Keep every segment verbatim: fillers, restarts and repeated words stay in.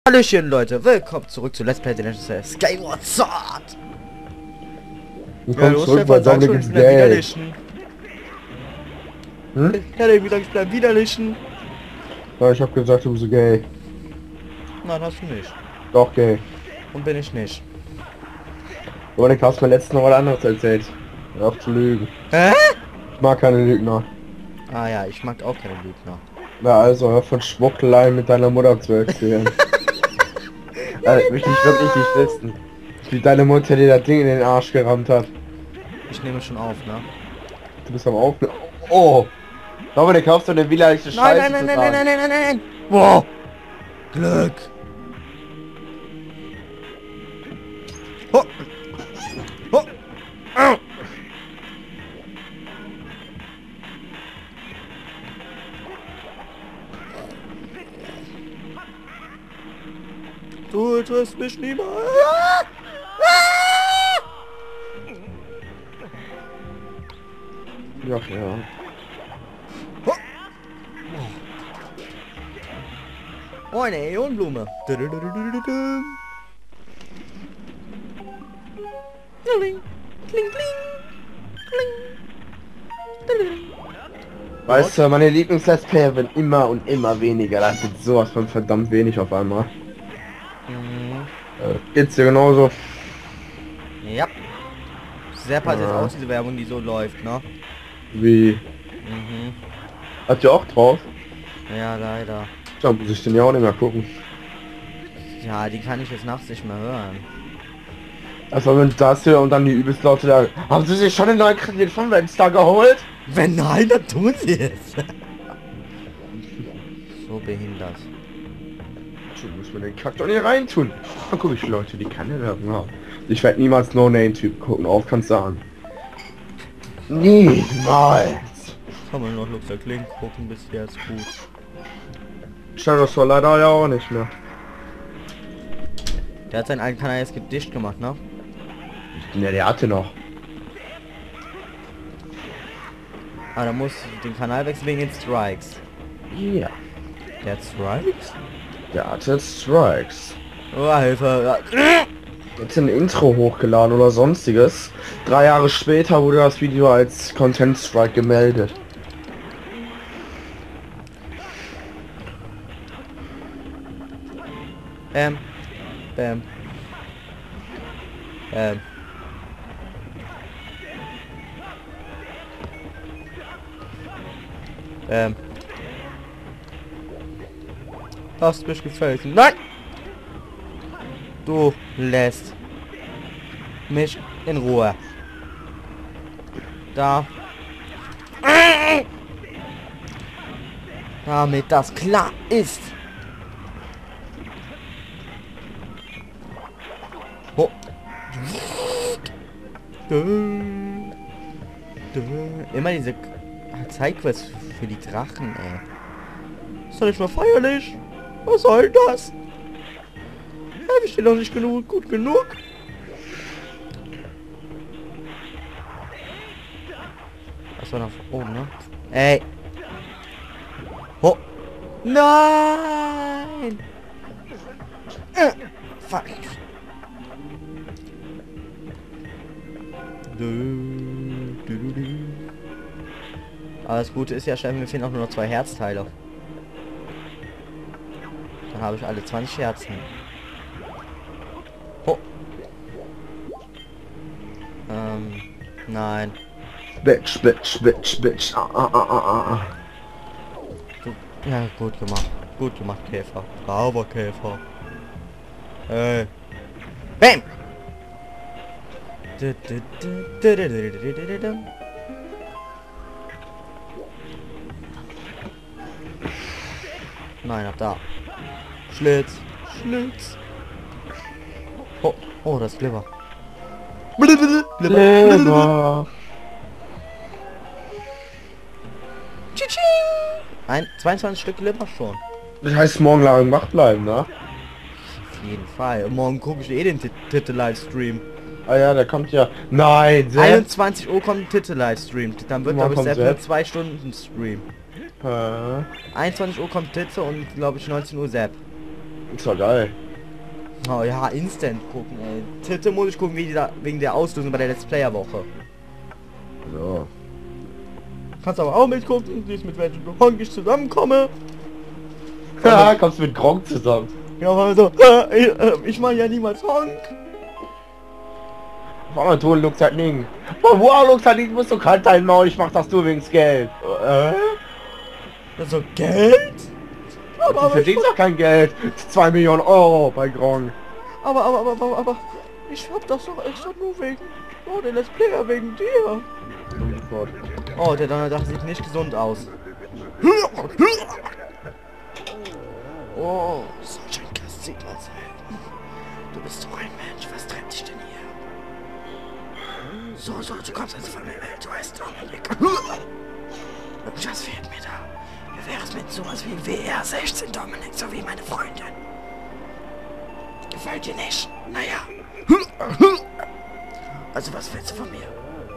Hallöchen Leute, willkommen zurück zu Let's Play The Legend of Skyward Sword. Willkommen ja, zurück bei Dominic's Game. Hm? Ich hätte irgendwie gesagt, ich bleib widerlichen. Ja, ich hab gesagt, du bist gay. Nein, hast du nicht. Doch, gay. Und bin ich nicht. Dominik, hast mir letztens noch was anderes erzählt. Hör auf zu lügen. Hä? Ich mag keine Lügner. Ah ja, ich mag auch keine Lügner. Na also, hör von Schmuckeleien mit deiner Mutter zu erzählen. Also, möchte ich wirklich nicht wissen. Wie deine Mutter dir das Ding in den Arsch gerammt hat. Ich nehme schon auf, ne? Du bist am Aufnehmen. Oh! Dominik, kaufst du eine widerliche Scheiße? Nein, nein, nein, nein, nein, nein, nein, nein, nein! Wow! Glück! Ho! Ho! Au! Du triffst mich niemals! Ah! Ah! Ja, ja. Ho! Oh, eine Äonblume. Kling, kling, kling. Weißt du, meine Lieblings-Let's Player werden immer und immer weniger. Das ist sowas von verdammt wenig auf einmal. Mhm. Äh, geht's dir genauso? Ja. Sehr passt jetzt Ja. aus, diese Werbung, die so läuft, ne? Wie? Mhm. Habt ihr auch drauf? Ja, leider. Da muss ich den ja auch nicht mehr gucken. Ja, die kann ich jetzt nachts nicht mehr hören. Also wenn das hier und dann die übelst laute da. Haben sie sich schon den neuen Kredit von Wenstar geholt? Wenn nein, dann tun sie es. So behindert. Du musst mir den Kack doch nicht reintun. Dann gucke ich Leute, die keine Werbung haben. Ich werde niemals No-Name-Typ gucken, auf kannst du sagen. Niemals. Kann man noch Luxor Kling gucken, bis jetzt gut. Shadow Soul leider ja auch nicht mehr. Der hat seinen alten Kanal jetzt dicht gemacht, ne? Ne, der hatte noch. Aber da muss den Kanal wechseln wegen den Strikes. Ja. Der hat Strikes? Der hatte Strikes. Oh, Hilfe. Jetzt ein Intro hochgeladen oder sonstiges. Drei Jahre später wurde das Video als Content Strike gemeldet. Ähm. Ähm. Ähm. Ähm. Hast mich gefällt. Nein! Du lässt mich in Ruhe. Da. Damit das klar ist. Oh. Immer diese Zeitquest für die Drachen, ey. Ist doch nicht mal feierlich. Was soll das? Habe ich dir noch nicht genug gut genug? Das war nach oben, ne? Ey. Oh. Nein. Äh, fuck. Aber das Gute ist ja, Steffen, mir fehlen auch nur noch zwei Herzteile. Dann habe ich alle zwanzig Herzen. Oh. Ähm, nein. Bitch, bitch, bitch, bitch. Ah, ah, ah, ah, ah. Du, ja, gut gemacht. Gut gemacht, Käfer. Bravo, Käfer. Hey. Bam! Nein, ab da. Schlitz. Schlitz. Oh, oh, das ist Glibber. Glibber. Ein, zweiundzwanzig Stück Glibber schon. Das heißt morgen lang wach bleiben, ne? Auf jeden Fall. Morgen gucke ich eh den Titel-Livestream. Ah ja, der kommt ja. Nein, Sepp. einundzwanzig Uhr kommt ein Titel-Livestream. Dann wird, glaube ich, kommt Sepp Sepp? nur zwei Stunden Stream. Äh. einundzwanzig Uhr kommt Titel und, glaube ich, neunzehn Uhr Sepp. Ist doch geil. Oh ja, instant gucken, ey. Titte muss ich gucken, wie die da, wegen der Auslösung bei der Let's Player Woche. So. Kannst aber auch mitgucken, siehst mit welchem Honk ich zusammenkomme. Ja, kommst du mit Gronk zusammen. Ja, also, äh, ich, äh, ich mach ja niemals Honk. Mama, du Lux hat nicht. Wow, Lux hat nicht, musst du kalt dein Maul, ich mach das nur wegen Geld. Äh? Also Geld? Aber, Du aber, ich, verdienst doch kein Geld. Zwei Millionen Euro bei Gronk. aber, aber, aber, aber, aber, ich hab das doch extra nur wegen, oh, der Let's Player wegen dir. Oh, der Donnerdag sieht nicht gesund aus. Oh, so schön Gast sieht man sein. Du bist doch ein Mensch, was treibt dich denn hier? So, so, du kommst also von der Welt, du heißt Dominik. Was fehlt mir da? Wie wäre es mit sowas wie W R sechzehn Dominik, so wie meine Freundin? Gefällt dir nicht? Naja. Also was willst du von mir?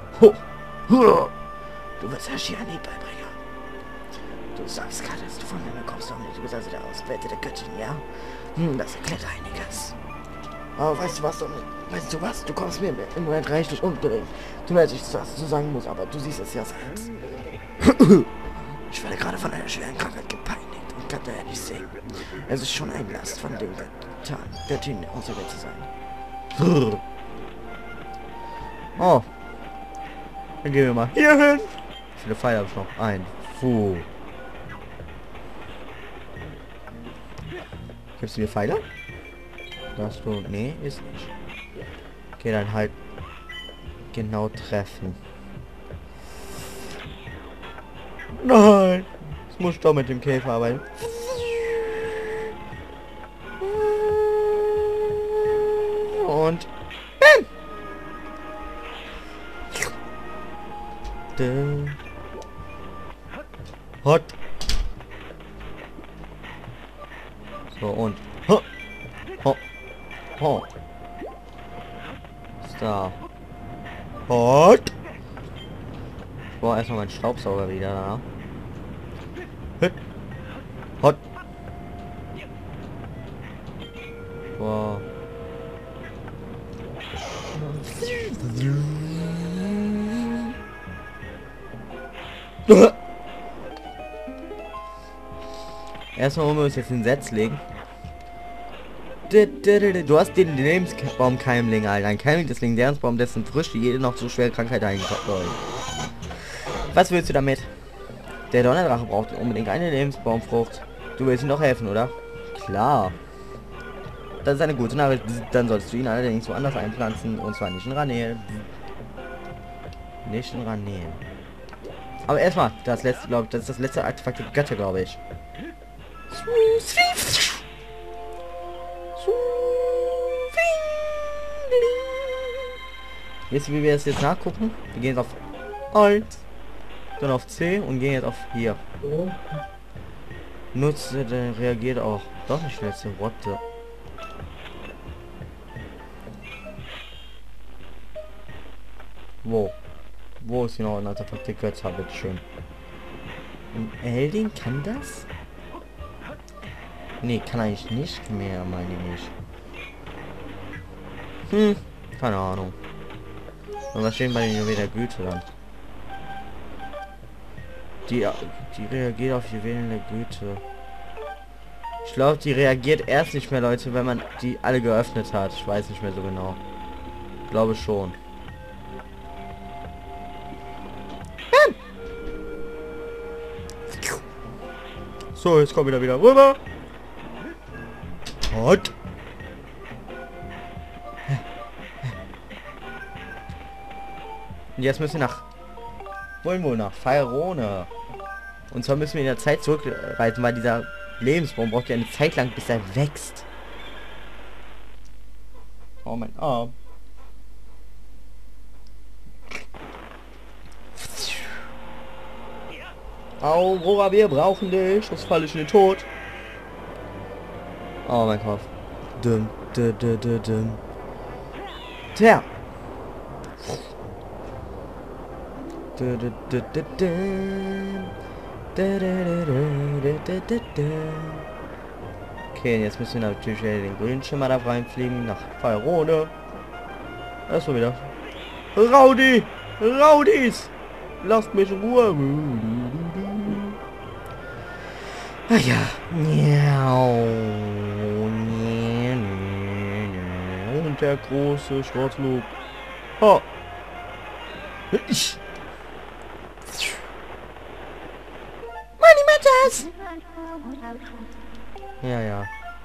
Du wirst Haschiani Beibringer. Du sagst gerade, dass du von mir kommst, Dominik. Du bist also der Auswärtige der Göttin, ja? Hm, das erklärt einiges. Aber weißt du was, Dominik? Weißt du was? Du kommst mir im Moment reichlich ungelegen. Du weißt nicht, was du sagen musst, aber du siehst es ja selbst. Ich werde gerade von einer schweren Krankheit gepeinigt und kann daher nicht sehen. Es ist schon ein Last von dem Göttin auserwählt zu sein. Oh. Dann gehen wir mal hier hin. Wie viele Pfeile habe ich noch? Ein. Puh. Gibst du mir Pfeile? Darfst du... Nee, ist nicht. Okay, dann halt genau treffen. Nein! Jetzt muss ich doch mit dem Käfer arbeiten. Und... Bam! Hot. So und ho. Ho. Ho. Ist da. Hot. Ich brauche erstmal meinen Staubsauger wieder da. Hot. Hot. Wow. Erstmal wollen wir uns jetzt den Satz legen. Du hast den Lebensbaumkeimling, Alter. Ein Keimling des Legendärsbaum, dessen Früchte jede noch so schwere Krankheit eingebracht. Was willst du damit? Der Donnerdrache braucht unbedingt eine Lebensbaumfrucht. Du willst ihm doch helfen, oder? Klar. Das ist eine gute Nachricht. Dann sollst du ihn allerdings woanders einpflanzen. Und zwar nicht in Ranel. Nicht in Ranel. Aber erstmal, das letzte, glaube ich, das ist das letzte Artefakt der Götter, glaube ich. Wisst ihr, wie wir es jetzt nachgucken? Wir gehen jetzt auf Alt, dann auf C und gehen jetzt auf hier. Nutze, der reagiert auch. Doch nicht schnellste Worte. Wo? Wo ist genau ein Artefakt der Götter? Bitte schön. Und Eldin kann das? Nee, kann eigentlich nicht mehr, meine ich. Hm, keine Ahnung. Und was steht bei den Juwelen der Güte dann? Die, die reagiert auf Juwelen der Güte. Ich glaube, die reagiert erst nicht mehr, Leute, wenn man die alle geöffnet hat. Ich weiß nicht mehr so genau. Ich glaube schon. So, jetzt kommen wir da wieder rüber. Und Und jetzt müssen wir nach... Wollen wohl nach Faerone. Und zwar müssen wir in der Zeit zurückreisen, weil dieser Lebensbaum braucht ja eine Zeit lang, bis er wächst. Oh, mein Arm. Aurora, wir brauchen dich. Sonst falle ich in den Tod. Oh, mein Kopf. Dum, dum, dum, dum, dum. Tja. Okay, und jetzt müssen wir natürlich wieder den grünen Schimmer da reinfliegen, nach Feierone. Das war wieder. Rowdy! Rowdies! Lasst mich in Ruhe! Ah ja. Und der große Schwarzlug. Ha! Ich. Money matters! Ja, ja.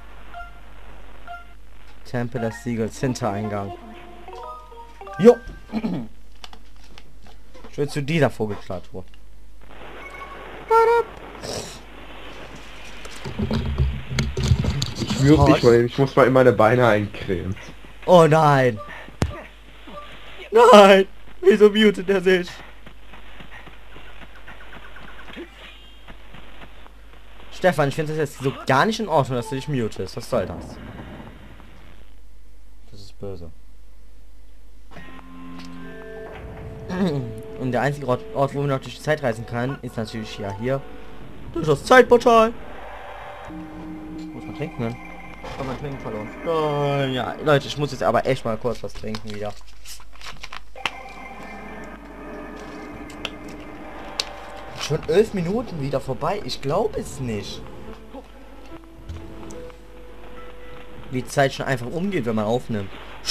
Tempel des Siegels, Hintereingang. Jo! Ich will zu dieser Vogelstatue. Ich würde dich mal, ich muss mal in meine Beine eincremen. Oh nein! Nein! Wieso mutet er sich? Stefan, ich finde das jetzt so gar nicht in Ordnung, dass du dich mutest. Was soll das? Das ist böse. Und der einzige Ort, Ort, wo man noch durch die Zeit reisen kann, ist natürlich ja hier. Durch das Zeitportal. Muss man trinken, ne? Kann man trinken verloren. Oh, ja, Leute, ich muss jetzt aber echt mal kurz was trinken wieder. Schon elf Minuten wieder vorbei. Ich glaube es nicht. Wie die Zeit schon einfach umgeht, wenn man aufnimmt.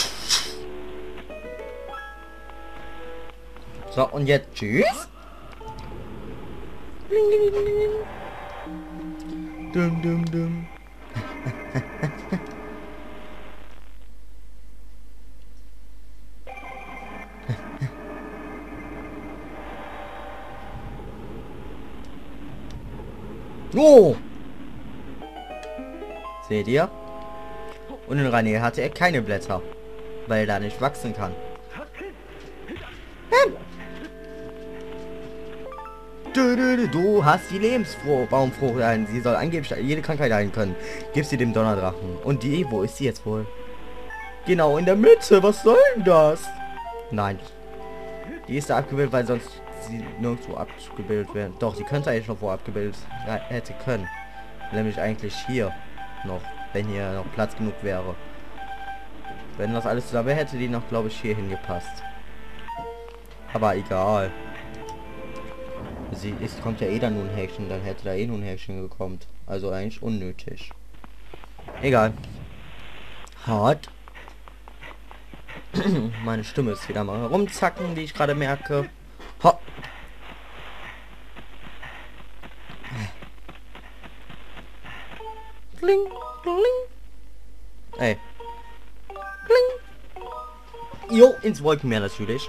So, und jetzt tschüss. Dum, dum, dum. Oh! Seht ihr? Und in Rainier hatte er keine Blätter, weil er da nicht wachsen kann. Hm. Du, du, du, du hast die Lebensbaumfrucht ein. Sie soll angeblich jede Krankheit heilen können. Gib sie dem Donnerdrachen. Und die, wo ist sie jetzt wohl? Genau in der Mitte. Was soll denn das? Nein. Die ist da abgebildet, weil sonst sie nirgendwo abgebildet werden. Doch, sie könnte eigentlich noch wo abgebildet ja, hätte können. Nämlich eigentlich hier noch, wenn hier noch Platz genug wäre. Wenn das alles zusammen wäre, hätte die noch, glaube ich, hier hingepasst. Aber egal. Sie ist, kommt ja eh dann nun ein Häkchen, dann hätte da eh nun ein Häkchen gekommen. Also eigentlich unnötig. Egal. Hart. Meine Stimme ist wieder mal rumzacken, wie ich gerade merke. Ha. Kling, kling. Ey. Kling. Jo, ins Wolkenmeer natürlich.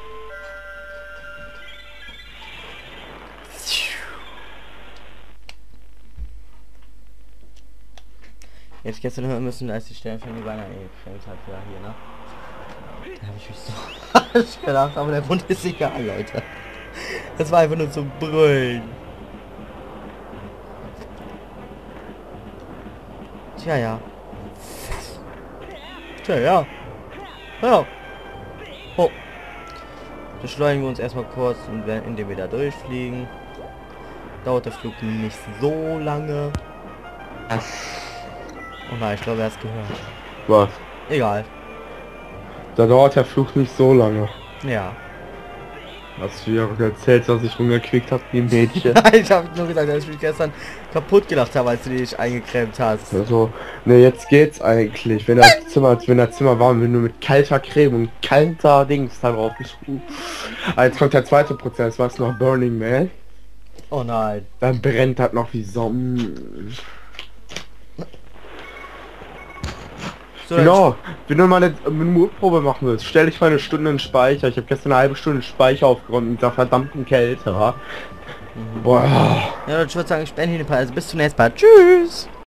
Jetzt gestern hören müssen, als die Sterne von die Beine eingeschränkt hat, ja hier, ne? Da habe ich mich so falsch gedacht, aber der Grund ist egal, Leute. Das war einfach nur zum Brüllen. Tja, ja. Tja, ja. Ja. Oh. Beschleunigen wir uns erstmal kurz, und wenn, indem wir da durchfliegen. Dauert der Flug nicht so lange. Oh nein, ich glaube, er hat es gehört. Was? Egal. Da dauert der Flug nicht so lange. Ja. Hast du ja erzählt, dass ich rumgequickt habe wie ein Mädchen? Ich habe nur gesagt, dass ich mich gestern kaputt gelacht habe, als du dich eingecremt hast. Also, ne, jetzt geht's eigentlich. Wenn das Zimmer, wenn das Zimmer warm, wenn du mit kalter Creme und kalter Dings da drauf bist. Jetzt kommt der zweite Prozess, was noch Burning Man. Oh nein. Dann brennt das noch wie Sonnen. So, Genau, wenn du mal eine, eine Mutprobe machen willst, stell dich mal eine Stunde in den Speicher. Ich habe gestern eine halbe Stunde Speicher aufgeräumt mit der verdammten Kälte. Mhm. Boah. Ja, ich würde sagen, ich beende den Part. Also bis zum nächsten Mal. Tschüss.